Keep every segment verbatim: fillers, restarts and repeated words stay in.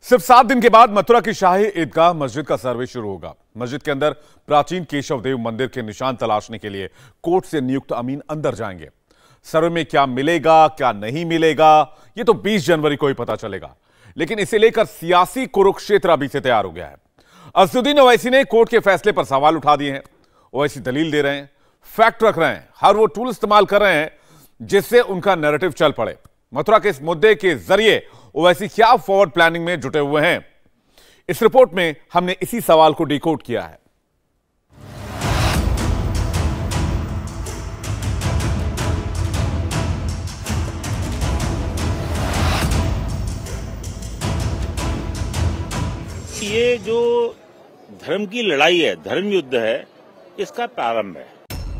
सिर्फ सात दिन के बाद मथुरा की शाही ईदगाह मस्जिद का सर्वे शुरू होगा। मस्जिद के अंदर प्राचीन केशव देव मंदिर के निशान तलाशने के लिए कोर्ट से नियुक्त अमीन अंदर जाएंगे। सर्वे में क्या मिलेगा क्या नहीं मिलेगा यह तो बीस जनवरी को ही पता चलेगा, लेकिन इसे लेकर सियासी कुरुक्षेत्र अभी से तैयार हो गया है। असदुद्दीन ओवैसी ने कोर्ट के फैसले पर सवाल उठा दिए हैं। ओवैसी दलील दे रहे हैं, फैक्ट रख रहे हैं, हर वो टूल इस्तेमाल कर रहे हैं जिससे उनका नैरेटिव चल पड़े। मथुरा के इस मुद्दे के जरिए ओवैसी क्या फॉरवर्ड प्लानिंग में जुटे हुए हैं, इस रिपोर्ट में हमने इसी सवाल को डिकोड किया है। ये जो धर्म की लड़ाई है, धर्म युद्ध है, इसका प्रारंभ है।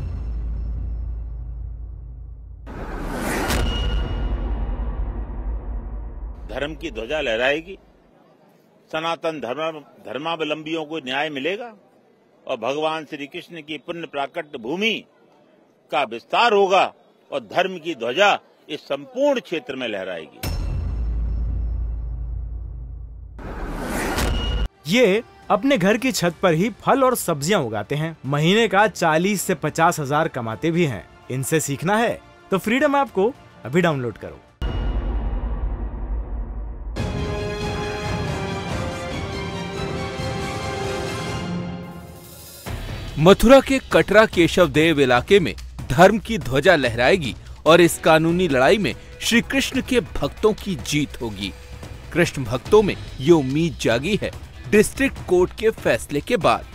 धर्म की ध्वजा लहराएगी, सनातन धर्म धर्मावलंबियों को न्याय मिलेगा और भगवान श्री कृष्ण की पुण्य प्राकट्य भूमि का विस्तार होगा और धर्म की ध्वजा इस संपूर्ण क्षेत्र में लहराएगी। ये अपने घर की छत पर ही फल और सब्जियां उगाते हैं। महीने का चालीस से पचास हजार कमाते भी हैं। इनसे सीखना है तो फ्रीडम ऐप को अभी डाउनलोड करो। मथुरा के कटरा केशव देव इलाके में धर्म की ध्वजा लहराएगी और इस कानूनी लड़ाई में श्री कृष्ण के भक्तों की जीत होगी। कृष्ण भक्तों में ये उम्मीद जागी है डिस्ट्रिक्ट कोर्ट के फैसले के बाद।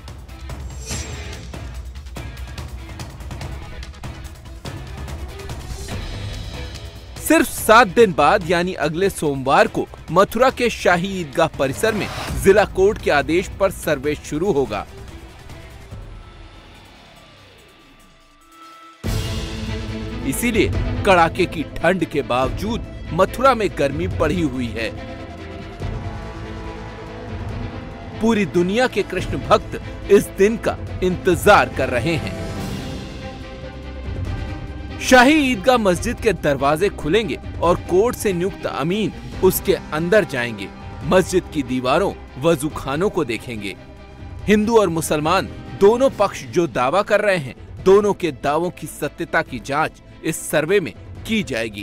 सिर्फ सात दिन बाद यानी अगले सोमवार को मथुरा के शाही ईदगाह परिसर में जिला कोर्ट के आदेश पर सर्वे शुरू होगा। इसीलिए कड़ाके की ठंड के बावजूद मथुरा में गर्मी बढ़ी हुई है। पूरी दुनिया के कृष्ण भक्त इस दिन का इंतजार कर रहे हैं। शाही ईदगाह मस्जिद के दरवाजे खुलेंगे और कोर्ट से नियुक्त अमीन उसके अंदर जाएंगे। मस्जिद की दीवारों वजू खानों को देखेंगे। हिंदू और मुसलमान दोनों पक्ष जो दावा कर रहे हैं, दोनों के दावों की सत्यता की जांच इस सर्वे में की जाएगी।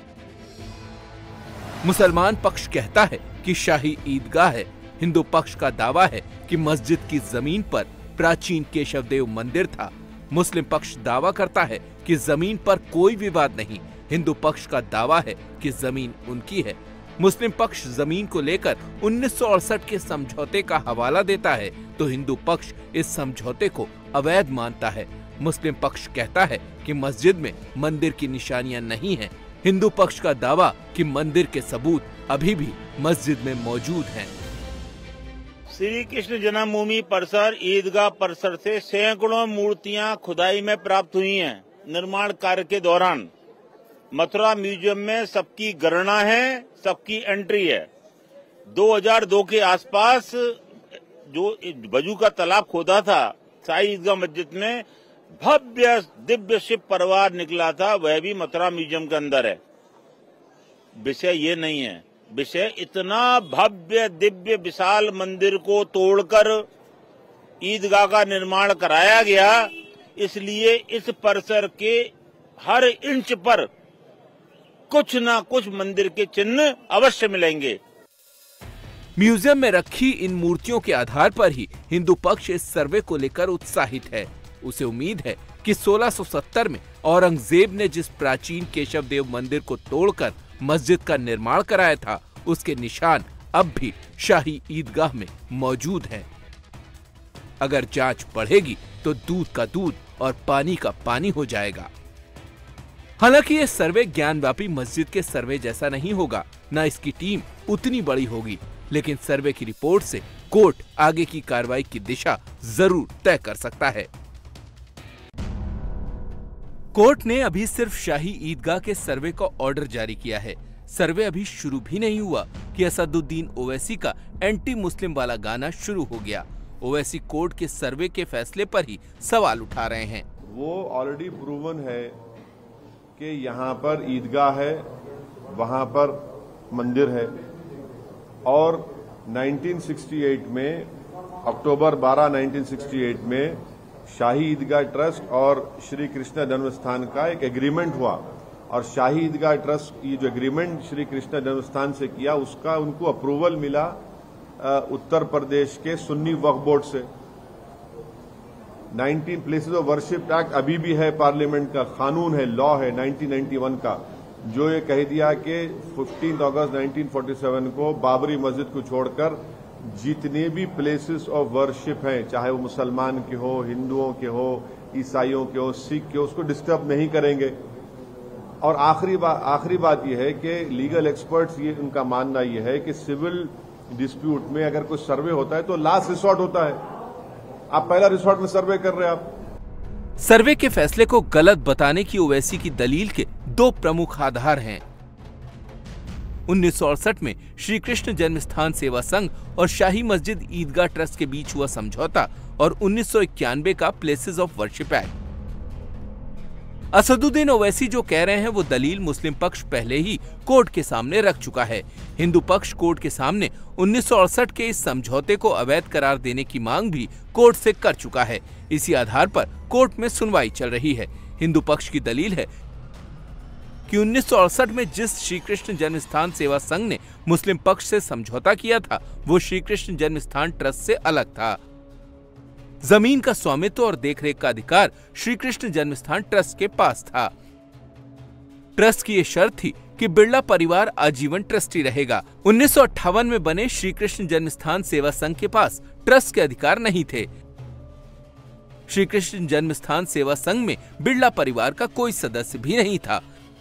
मुसलमान पक्ष कहता है कि शाही ईदगाह है। हिंदू पक्ष का दावा है कि मस्जिद की जमीन पर प्राचीन केशव देव मंदिर था। मुस्लिम पक्ष दावा करता है कि जमीन पर कोई विवाद नहीं। हिंदू पक्ष का दावा है कि जमीन उनकी है। मुस्लिम पक्ष जमीन को लेकर उन्नीस सौ अड़सठ के समझौते का हवाला देता है, तो हिंदू पक्ष इस समझौते को अवैध मानता है। मुस्लिम पक्ष कहता है कि मस्जिद में मंदिर की निशानियां नहीं हैं। हिंदू पक्ष का दावा कि मंदिर के सबूत अभी भी मस्जिद में मौजूद हैं। श्री कृष्ण जन्मभूमि परिसर ईदगाह परिसर से सैकड़ों मूर्तियां खुदाई में प्राप्त हुई हैं। निर्माण कार्य के दौरान मथुरा म्यूजियम में सबकी गणना है, सबकी एंट्री है। दो हज़ार दो के आसपास जो वजू का तालाब खोदा था शाही ईदगाह मस्जिद में, भव्य दिव्य शिव परिवार निकला था, वह भी मथुरा म्यूजियम के अंदर है। विषय ये नहीं है, विषय इतना भव्य दिव्य विशाल मंदिर को तोड़कर ईदगाह का निर्माण कराया गया, इसलिए इस परिसर के हर इंच पर कुछ ना कुछ मंदिर के चिन्ह अवश्य मिलेंगे। म्यूजियम में रखी इन मूर्तियों के आधार पर ही हिंदू पक्ष इस सर्वे को लेकर उत्साहित है। उसे उम्मीद है कि सोलह सौ सत्तर में औरंगजेब ने जिस प्राचीन केशव देव मंदिर को तोड़कर मस्जिद का निर्माण कराया था, उसके निशान अब भी शाही ईदगाह में मौजूद हैं। अगर जांच बढ़ेगी तो दूध का दूध और पानी का पानी हो जाएगा। हालांकि ये सर्वे ज्ञानव्यापी मस्जिद के सर्वे जैसा नहीं होगा, न इसकी टीम उतनी बड़ी होगी, लेकिन सर्वे की रिपोर्ट से कोर्ट आगे की कार्रवाई की दिशा जरूर तय कर सकता है। कोर्ट ने अभी सिर्फ शाही ईदगाह के सर्वे का ऑर्डर जारी किया है। सर्वे अभी शुरू भी नहीं हुआ कि असदुद्दीन ओवैसी का एंटी मुस्लिम वाला गाना शुरू हो गया। ओवैसी कोर्ट के सर्वे के फैसले पर ही सवाल उठा रहे हैं। वो ऑलरेडी प्रूवन है कि यहाँ पर ईदगाह है, वहाँ पर मंदिर है और उन्नीस सौ अड़सठ में अक्टूबर बारह उन्नीस सौ अड़सठ में शाही ईदगाह ट्रस्ट और श्री कृष्ण जन्मस्थान का एक एग्रीमेंट हुआ और शाही ईदगाह ट्रस्ट ये जो एग्रीमेंट श्री कृष्ण जन्मस्थान से किया उसका उनको अप्रूवल मिला उत्तर प्रदेश के सुन्नी वक्फ बोर्ड से। Nineteen places of worship act अभी भी है, पार्लियामेंट का कानून है, लॉ है नाइनटीन नाइंटी वन का, जो ये कह दिया कि पंद्रह अगस्त उन्नीस सौ सैंतालीस को बाबरी मस्जिद को छोड़कर जितने भी प्लेसेस ऑफ वर्शिप हैं, चाहे वो मुसलमान के हो, हिंदुओं के हो, ईसाइयों के हो, सिख के हो, उसको डिस्टर्ब नहीं करेंगे। और आखिरी बात आखिरी बात यह है कि लीगल एक्सपर्ट्स ये उनका मानना यह है कि सिविल डिस्प्यूट में अगर कोई सर्वे होता है तो लास्ट रिसोर्ट होता है, आप पहला रिसोर्ट में सर्वे कर रहे हैं। आप सर्वे के फैसले को गलत बताने की ओवैसी की दलील के दो प्रमुख आधार हैं। उन्नीस सौ अड़सठ में श्री कृष्ण जन्मस्थान सेवा संघ और शाही मस्जिद ईदगाह ट्रस्ट के बीच हुआ समझौता और उन्नीस सौ इक्यानवे का places of worship act. Asaduddin Owaisi जो कह रहे हैं वो दलील मुस्लिम पक्ष पहले ही कोर्ट के सामने रख चुका है। हिंदू पक्ष कोर्ट के सामने उन्नीस सौ अड़सठ के इस समझौते को अवैध करार देने की मांग भी कोर्ट से कर चुका है। इसी आधार पर कोर्ट में सुनवाई चल रही है। हिंदू पक्ष की दलील है कि उन्नीस सौ अड़सठ में जिस श्री कृष्ण जन्मस्थान सेवा संघ ने मुस्लिम पक्ष से समझौता किया था वो श्री कृष्ण जन्मस्थान ट्रस्ट से अलग था। जमीन का स्वामित्व और देखरेख का अधिकार श्री कृष्ण जन्मस्थान ट्रस्ट के पास था। ट्रस्ट की यह शर्त थी कि बिरला परिवार आजीवन ट्रस्टी रहेगा। उन्नीस सौ अट्ठावन में बने श्री कृष्ण जन्मस्थान सेवा संघ के पास ट्रस्ट के अधिकार नहीं थे। श्री कृष्ण जन्मस्थान सेवा संघ में बिरला परिवार का कोई सदस्य भी नहीं था।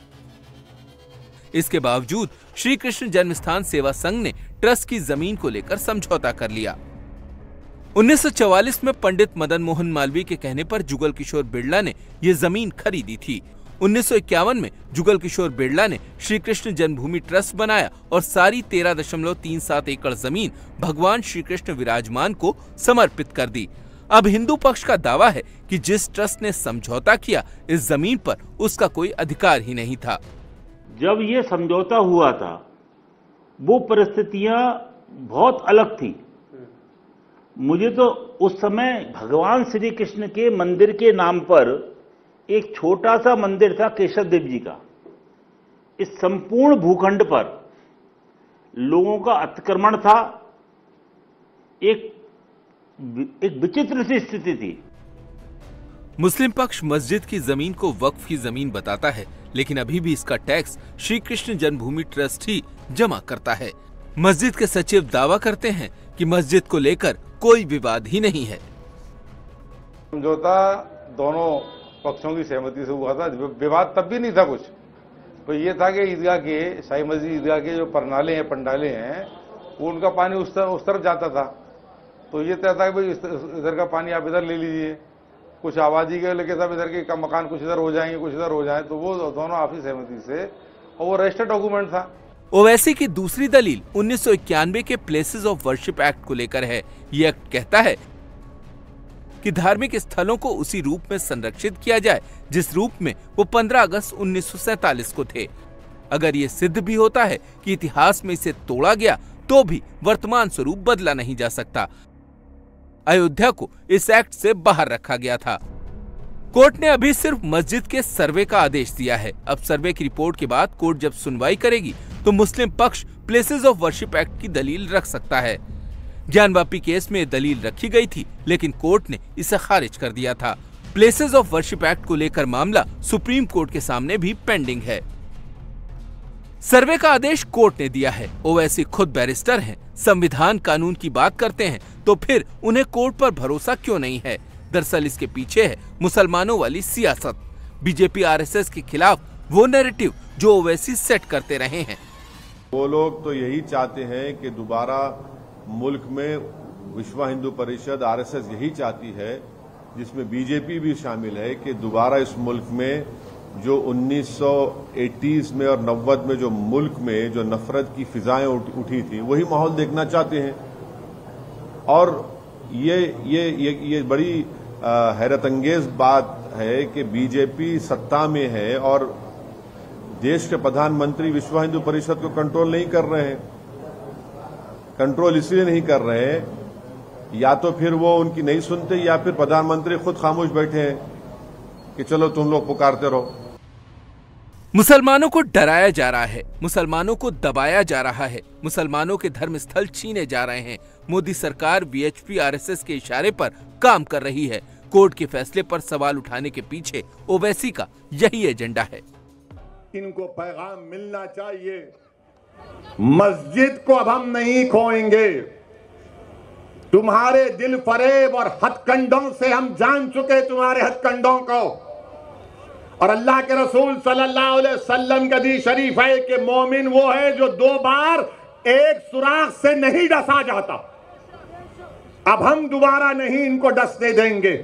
इसके बावजूद श्री कृष्ण जन्मस्थान सेवा संघ ने ट्रस्ट की जमीन को लेकर समझौता कर लिया। उन्नीस सौ चौवालीस में पंडित मदन मोहन मालवीय के कहने पर जुगल किशोर बिरला ने यह जमीन खरीदी थी। उन्नीस सौ इक्यावन में जुगल किशोर बिरला ने श्री कृष्ण जन्मभूमि ट्रस्ट बनाया और सारी तेरह दशमलव तीन सात एकड़ जमीन भगवान श्री कृष्ण विराजमान को समर्पित कर दी। अब हिंदू पक्ष का दावा है कि जिस ट्रस्ट ने समझौता किया इस जमीन पर उसका कोई अधिकार ही नहीं था। जब ये समझौता हुआ था वो परिस्थितियां बहुत अलग थी। मुझे तो उस समय भगवान श्री कृष्ण के मंदिर के नाम पर एक छोटा सा मंदिर था केशव देव जी का। इस संपूर्ण भूखंड पर लोगों का अतिक्रमण था। एक एक विचित्र सी स्थिति थी। मुस्लिम पक्ष मस्जिद की जमीन को वक्फ की जमीन बताता है, लेकिन अभी भी इसका टैक्स श्री कृष्ण जन्मभूमि ट्रस्ट ही जमा करता है। मस्जिद के सचिव दावा करते हैं कि मस्जिद को लेकर कोई विवाद ही नहीं है। समझौता दोनों पक्षों की सहमति से हुआ था। विवाद तब भी नहीं था कुछ, तो ये था कि ईदगाह के शाही मस्जिद ईदगाह के जो परनाले हैं, पंडाले हैं, वो उनका पानी उस तरफ उस तरफ जाता था। तो ये तय था कि भाई इधर का पानी आप इधर ले लीजिए। कुछ आबादी के लेके सब इधर के मकान कुछ इधर हो जाएंगे, कुछ इधर हो जाए, तो वो दोनों आपसी सहमति से, और वो रजिस्टर्ड डॉक्यूमेंट था। ओवैसी की दूसरी दलील उन्नीस सौ इक्यानवे के प्लेसेस ऑफ वर्शिप एक्ट को लेकर है। यह एक्ट कहता है कि धार्मिक स्थलों को उसी रूप में संरक्षित किया जाए जिस रूप में वो पंद्रह अगस्त उन्नीस सौ सैंतालीस को थे। अगर ये सिद्ध भी होता है कि इतिहास में इसे तोड़ा गया तो भी वर्तमान स्वरूप बदला नहीं जा सकता। अयोध्या को इस एक्ट से बाहर रखा गया था। कोर्ट ने अभी सिर्फ मस्जिद के सर्वे का आदेश दिया है। अब सर्वे की रिपोर्ट के बाद कोर्ट जब सुनवाई करेगी तो मुस्लिम पक्ष प्लेसेस ऑफ वर्शिप एक्ट की दलील रख सकता है। ज्ञानवापी केस में दलील रखी गई थी, लेकिन कोर्ट ने इसे खारिज कर दिया था। प्लेसेस ऑफ वर्शिप एक्ट को लेकर मामला सुप्रीम कोर्ट के सामने भी पेंडिंग है। सर्वे का आदेश कोर्ट ने दिया है। ओवैसी खुद बैरिस्टर हैं, संविधान कानून की बात करते हैं, तो फिर उन्हें कोर्ट पर भरोसा क्यों नहीं है? दरअसल इसके पीछे है मुसलमानों वाली सियासत, बीजेपी आरएसएस के खिलाफ वो नैरेटिव जो ओवैसी सेट करते रहे हैं। वो लोग तो यही चाहते हैं कि दोबारा मुल्क में विश्व हिंदू परिषद आरएसएस यही चाहती है, जिसमें बीजेपी भी शामिल है, कि दोबारा इस मुल्क में जो उन्नीस सौ अस्सी में और नब्बे में जो मुल्क में जो नफरत की फिजाएं उठी थी वही माहौल देखना चाहते हैं। और ये ये ये, ये बड़ी हैरत अंगेज बात है कि बीजेपी सत्ता में है और देश के प्रधानमंत्री विश्व हिंदू परिषद को कंट्रोल नहीं कर रहे हैं। कंट्रोल इसलिए नहीं कर रहे, या तो फिर वो उनकी नहीं सुनते, या फिर प्रधानमंत्री खुद खामोश बैठे हैं कि चलो तुम लोग पुकारते रहो। मुसलमानों को डराया जा रहा है, मुसलमानों को दबाया जा रहा है, मुसलमानों के धर्म स्थल छीने जा रहे हैं। मोदी सरकार वीएचपी आरएसएस के इशारे पर काम कर रही है। कोर्ट के फैसले पर सवाल उठाने के पीछे ओवैसी का यही एजेंडा है। इनको पैगाम मिलना चाहिए, मस्जिद को अब हम नहीं खोएंगे। तुम्हारे दिल फरेब और हथकंडों से हम जान चुके तुम्हारे हथकंडों को, और अल्लाह के रसूल सल्लल्लाहु अलैहि वसल्लम का हदीस शरीफ है कि मोमिन वो है जो दो बार एक सुराख से नहीं डसा जाता। अब हम दोबारा नहीं इनको डसने देंगे।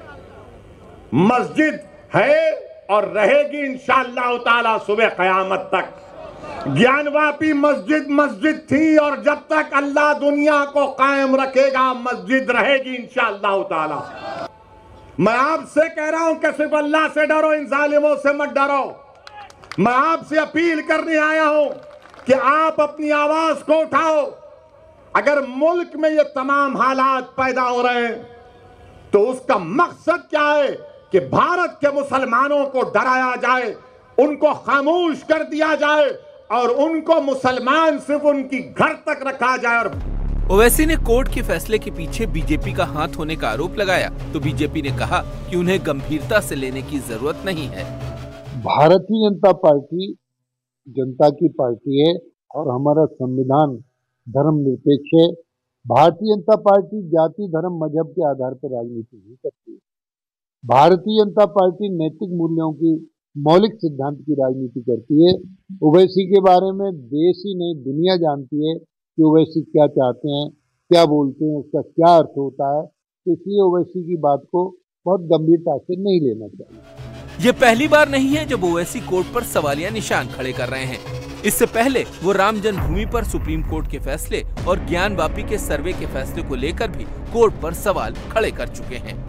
मस्जिद है और रहेगी इंशाअल्लाह ताला सुबह क़यामत तक। ज्ञानवापी मस्जिद मस्जिद थी, और जब तक अल्लाह दुनिया को कायम रखेगा मस्जिद रहेगी इंशाअल्लाह ताला। मैं आपसे कह रहा हूं कि सिर्फ अल्लाह से डरो, इन जालिमों से मत डरो। मैं आपसे अपील करने आया हूं कि आप अपनी आवाज को उठाओ। अगर मुल्क में ये तमाम हालात पैदा हो रहे हैं तो उसका मकसद क्या है कि भारत के मुसलमानों को डराया जाए, उनको खामोश कर दिया जाए, और उनको मुसलमान सिर्फ उनकी घर तक रखा जाए। और ओवैसी ने कोर्ट के फैसले के पीछे बीजेपी का हाथ होने का आरोप लगाया तो बीजेपी ने कहा कि उन्हें गंभीरता से लेने की जरूरत नहीं है। भारतीय जनता पार्टी जनता की पार्टी है और हमारा संविधान धर्मनिरपेक्ष है। भारतीय जनता पार्टी जाति धर्म मजहब के आधार पर राजनीति नहीं करती है। भारतीय जनता पार्टी नैतिक मूल्यों की मौलिक सिद्धांत की राजनीति करती है। ओवैसी के बारे में देश ही नहीं दुनिया जानती है कि ओवैसी क्या चाहते हैं, क्या बोलते हैं, उसका क्या अर्थ होता है। तो इसलिए ओवैसी की बात को बहुत गंभीरता से नहीं लेना चाहिए। ये पहली बार नहीं है जब ओवैसी कोर्ट पर सवालिया निशान खड़े कर रहे हैं। इससे पहले वो राम जन्मभूमि पर सुप्रीम कोर्ट के फैसले और ज्ञानवापी के सर्वे के फैसले को लेकर भी कोर्ट पर सवाल खड़े कर चुके हैं।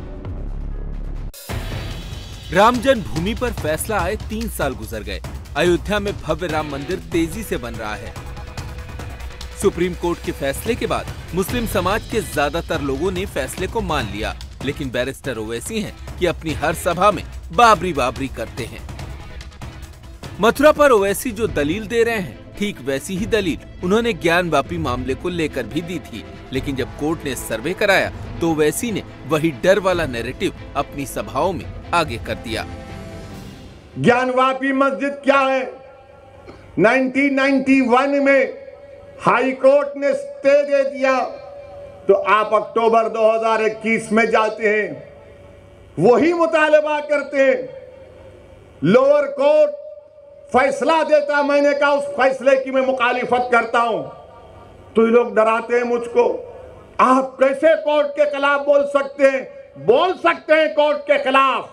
राम जन्मभूमि पर फैसला आए तीन साल गुजर गए। अयोध्या में भव्य राम मंदिर तेजी से बन रहा है। सुप्रीम कोर्ट के फैसले के बाद मुस्लिम समाज के ज्यादातर लोगों ने फैसले को मान लिया, लेकिन बैरिस्टर ओवैसी हैं कि अपनी हर सभा में बाबरी बाबरी करते हैं। मथुरा पर ओवैसी जो दलील दे रहे हैं ठीक वैसी ही दलील उन्होंने ज्ञानवापी मामले को लेकर भी दी थी, लेकिन जब कोर्ट ने सर्वे कराया तो ओवैसी ने वही डर वाला नैरेटिव अपनी सभाओं में आगे कर दिया। ज्ञानवापी मस्जिद क्या है? उन्नीस सौ इक्यानवे में हाई कोर्ट ने स्टे दे दिया, तो आप अक्टूबर दो हज़ार इक्कीस में जाते हैं, वही मुतालबा करते हैं। लोअर कोर्ट फैसला देता, मैंने कहा उस फैसले की मैं मुखालिफत करता हूं, तो ये लोग डराते हैं मुझको। आप कैसे कोर्ट के खिलाफ बोल सकते हैं? बोल सकते हैं कोर्ट के खिलाफ,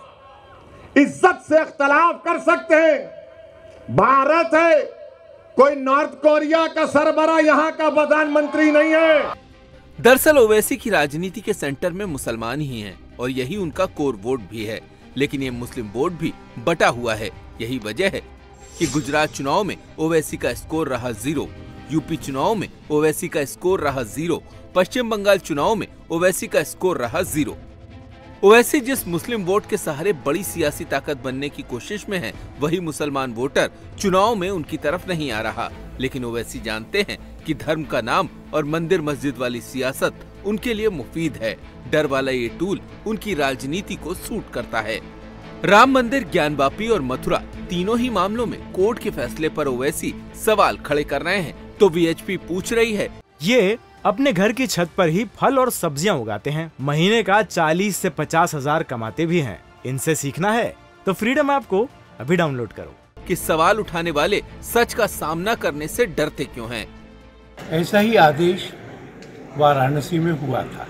इज्जत से इख्तलाफ कर सकते हैं। भारत है, कोई नॉर्थ कोरिया का सरबरा यहाँ का प्रधानमंत्री नहीं है। दरअसल ओवैसी की राजनीति के सेंटर में मुसलमान ही हैं और यही उनका कोर वोट भी है, लेकिन ये मुस्लिम वोट भी बटा हुआ है। यही वजह है कि गुजरात चुनाव में ओवैसी का स्कोर रहा जीरो, यूपी चुनाव में ओवैसी का स्कोर रहा जीरो, पश्चिम बंगाल चुनाव में ओवैसी का स्कोर रहा जीरो। ओवैसी जिस मुस्लिम वोट के सहारे बड़ी सियासी ताकत बनने की कोशिश में है, वही मुसलमान वोटर चुनाव में उनकी तरफ नहीं आ रहा। लेकिन ओवैसी जानते हैं कि धर्म का नाम और मंदिर मस्जिद वाली सियासत उनके लिए मुफीद है। डर वाला ये टूल उनकी राजनीति को सूट करता है। राम मंदिर, ज्ञानवापी और मथुरा तीनों ही मामलों में कोर्ट के फैसले पर ओवैसी सवाल खड़े कर रहे हैं, तो वीएचपी पूछ रही है, ये अपने घर की छत पर ही फल और सब्जियां उगाते हैं, महीने का चालीस से पचास हजार कमाते भी हैं। इनसे सीखना है तो फ्रीडम ऐप को अभी डाउनलोड करो। कि सवाल उठाने वाले सच का सामना करने से डरते क्यों हैं? ऐसा ही आदेश वाराणसी में हुआ था,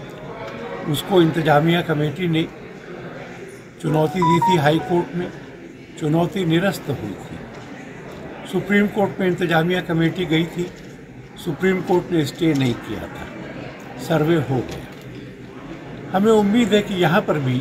उसको इंतजामिया कमेटी ने चुनौती दी थी। हाई कोर्ट में चुनौती निरस्त हुई थी। सुप्रीम कोर्ट में इंतजामिया कमेटी गई थी, सुप्रीम कोर्ट ने स्टे नहीं किया था, सर्वे हो गया। हमें उम्मीद है कि यहाँ पर भी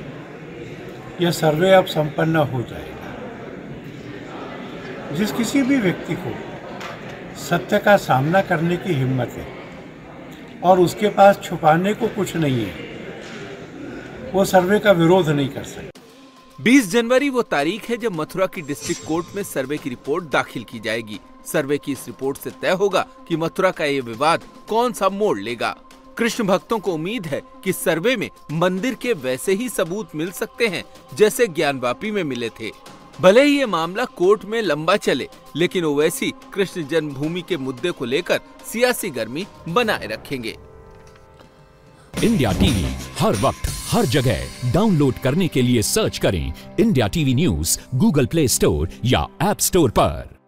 यह सर्वे अब संपन्न हो जाएगा। जिस किसी भी व्यक्ति को सत्य का सामना करने की हिम्मत है और उसके पास छुपाने को कुछ नहीं है, वो सर्वे का विरोध नहीं कर सकते। बीस जनवरी वो तारीख है जब मथुरा की डिस्ट्रिक्ट कोर्ट में सर्वे की रिपोर्ट दाखिल की जाएगी। सर्वे की इस रिपोर्ट से तय होगा कि मथुरा का ये विवाद कौन सा मोड़ लेगा। कृष्ण भक्तों को उम्मीद है कि सर्वे में मंदिर के वैसे ही सबूत मिल सकते हैं जैसे ज्ञानवापी में मिले थे। भले ही ये मामला कोर्ट में लंबा चले, लेकिन ओवैसी कृष्ण जन्मभूमि के मुद्दे को लेकर सियासी गर्मी बनाए रखेंगे। इंडिया टीवी हर वक्त हर जगह डाउनलोड करने के लिए सर्च करें India TV news Google Play Store या ऐप स्टोर पर।